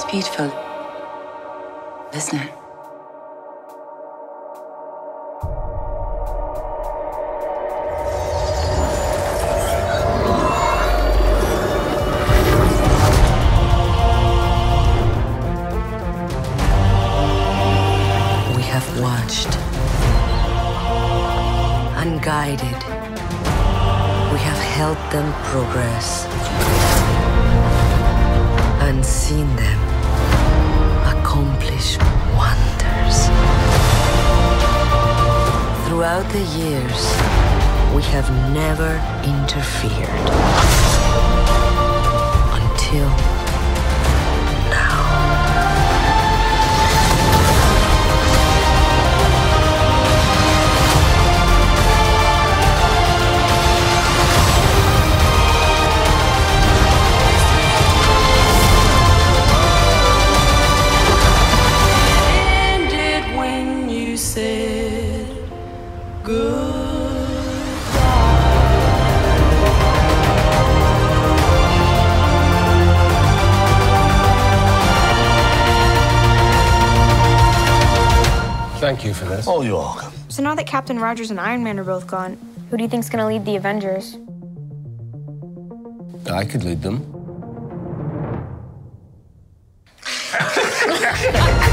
beautiful, isn't it? We have watched, unguided. We have helped them progress, and seen them accomplish wonders. Throughout the years, we have never interfered. Until now. Thank you for this. Oh, you're welcome. So now that Captain Rogers and Iron Man are both gone, who do you think's gonna lead the Avengers? I could lead them.